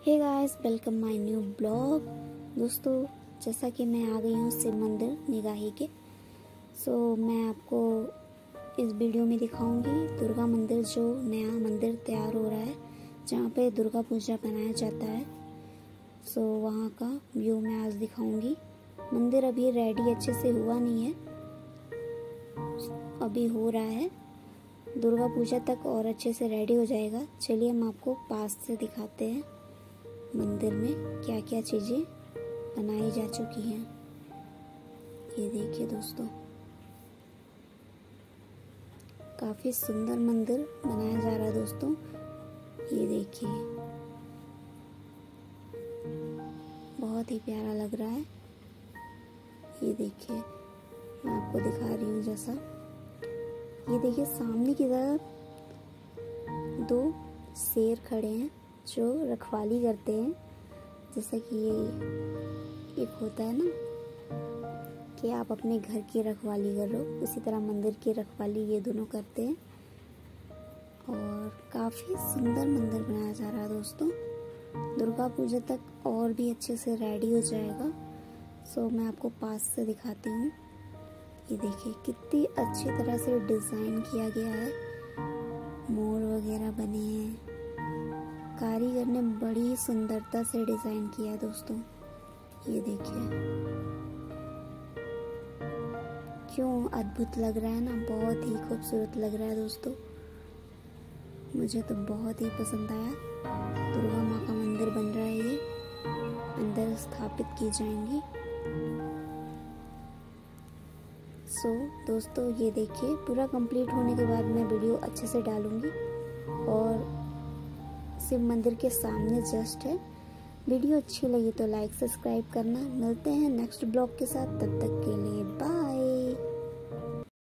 Hey guys, welcome my new blog. दोस्तों, जैसा कि मैं आ गई हूँ शिव मंदिर निगाही के। मैं आपको इस वीडियो में दिखाऊंगी दुर्गा मंदिर, जो नया मंदिर तैयार हो रहा है जहाँ पे दुर्गा पूजा मनाया जाता है। वहाँ का व्यू मैं आज दिखाऊंगी। मंदिर अभी रेडी अच्छे से हुआ नहीं है, अभी हो रहा है। दुर्गा पूजा तक और अच्छे से रेडी हो जाएगा। चलिए हम आपको पास से दिखाते हैं मंदिर में क्या क्या चीज़ें बनाई जा चुकी हैं। ये देखिए दोस्तों, काफ़ी सुंदर मंदिर बनाया जा रहा है दोस्तों। ये देखिए, बहुत ही प्यारा लग रहा है। ये देखिए, मैं आपको दिखा रही हूँ जैसा। ये देखिए, सामने की तरफ दो शेर खड़े हैं जो रखवाली करते हैं। जैसा कि ये एक होता है ना कि आप अपने घर की रखवाली कर रहे हो, उसी तरह मंदिर की रखवाली ये दोनों करते हैं। और काफ़ी सुंदर मंदिर बनाया जा रहा है दोस्तों। दुर्गा पूजा तक और भी अच्छे से रेडी हो जाएगा। मैं आपको पास से दिखाती हूँ। ये देखिए, कितनी अच्छी तरह से डिज़ाइन किया गया है। मोर वगैरह बने हैं। कारीगर ने बड़ी सुंदरता से डिज़ाइन किया है दोस्तों। ये देखिए, क्यों अद्भुत लग रहा है ना, बहुत ही खूबसूरत लग रहा है दोस्तों। मुझे तो बहुत ही पसंद आया। दुर्गा माँ का मंदिर बन रहा है, ये अंदर स्थापित की जाएंगी। दोस्तों, ये देखिए, पूरा कंप्लीट होने के बाद मैं वीडियो अच्छे से डालूंगी। और शिव मंदिर के सामने जस्ट है। वीडियो अच्छी लगी तो लाइक सब्सक्राइब करना। मिलते हैं नेक्स्ट ब्लॉग के साथ, तब तक के लिए।